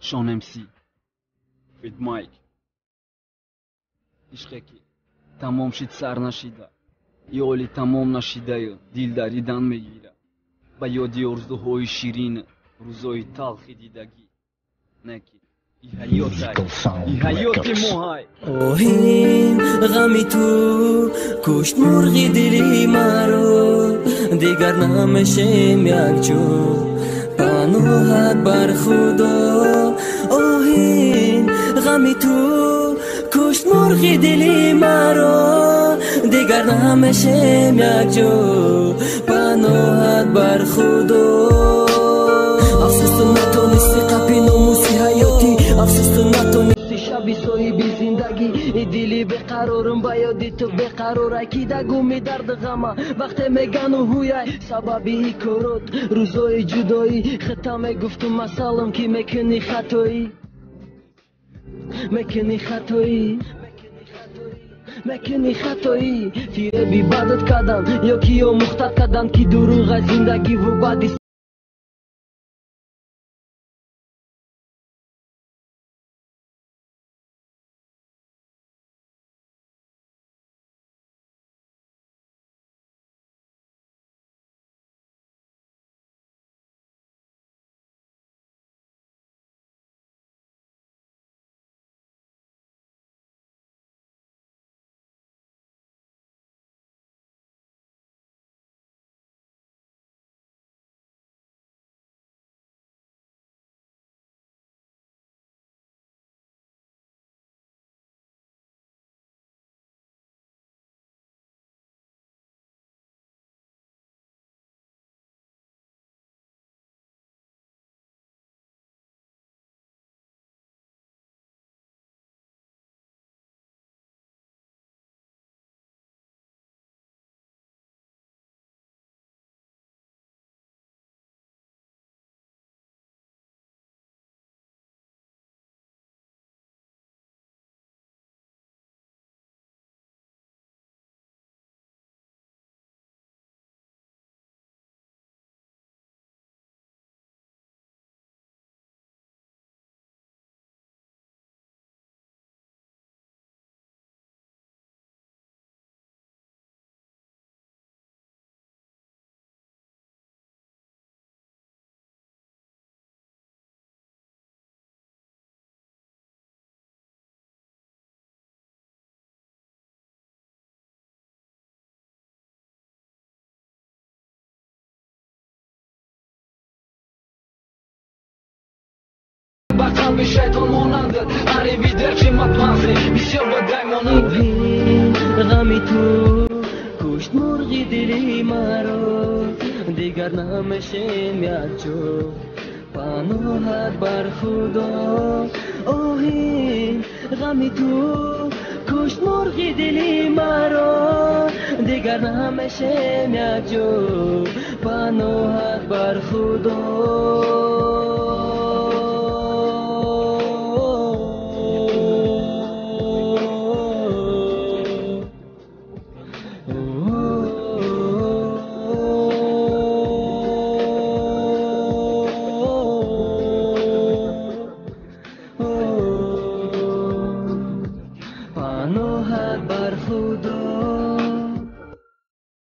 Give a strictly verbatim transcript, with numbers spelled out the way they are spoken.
شان امسی فید مایک عشقی که تمام شد سر نشیده یالی تمام نشیده دل دریدن میگیره به یادی ارزوهای شیرین روزای تلخی دیدگی نکی ای حیات ای حیات موهای اوهین غمی تو کشت مرغی دلی مرا دیگر نمیشم یک جو پناهت بر خدا اوهین غمی تو کشت مرغی دلی مرا دیگر نمیشم یک جو پناهت بر خدا افسوس تو نتونستی قپی ناموسی حیاتی افسوس تو نتونستی شبی صاحبی زندگی دلی بقرارم با یادی تو بقرار اکیده گمی درد غمه وقتی میگن و هویای سببی کارات روزای جدایی ختم گفتم مسالم که میکنی خطایی میکنی خطایی میکنی خطایی تیره بی بدت کردن یا کیو مختت کردن که دروغ زندگی و بعدی قلب شیطان ماننده عریبی در قیمت منزه بسیار بدای ماننده غمی تو کشت مرغی دلی مرا دیگر نمیشم یک جو پناهت بر خدا اوهین غمی تو کشت مرغی دلی مرا دیگر نمیشم یک جو پناهت بر خدا